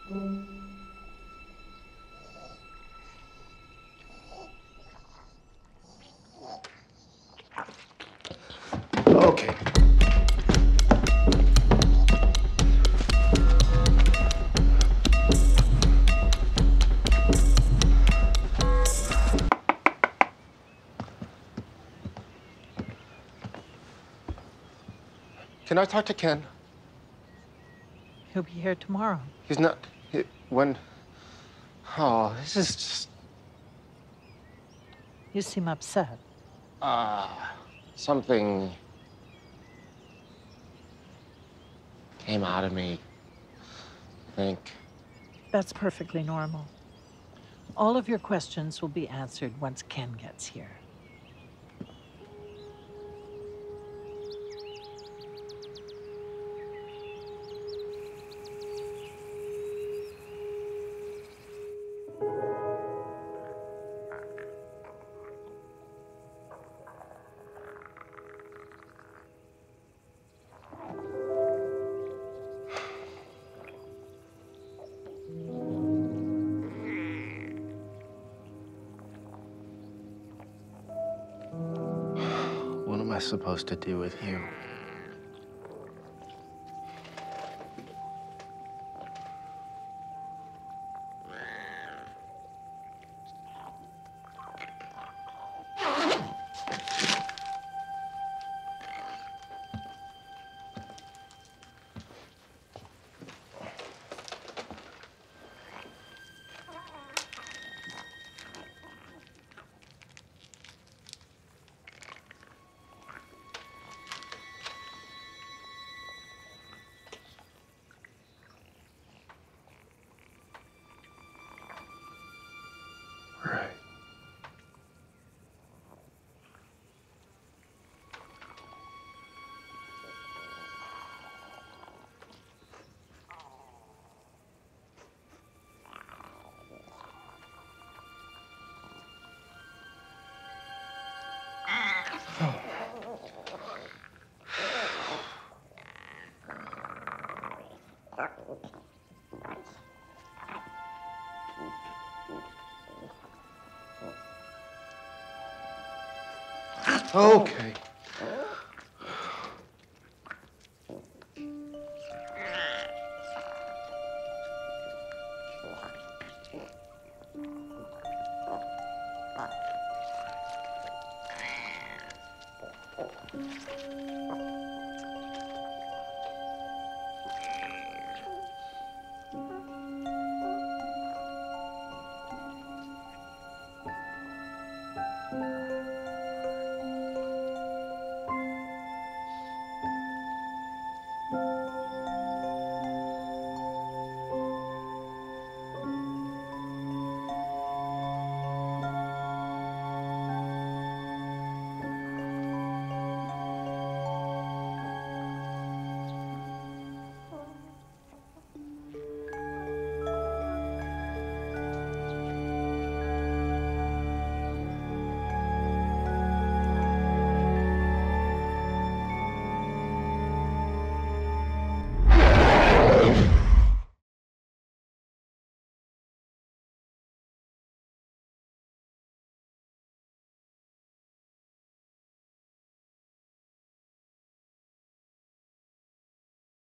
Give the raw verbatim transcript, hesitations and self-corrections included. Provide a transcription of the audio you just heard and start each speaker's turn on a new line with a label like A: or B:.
A: Okay. Can I talk to Ken?
B: He'll be here tomorrow.
A: He's not. He, when? Oh, this is just.
B: You seem upset.
A: Ah, uh, something came out of me, I think.
B: That's perfectly normal. All of your questions will be answered once Ken gets here.
A: What am I supposed to do with you? Right. Okay.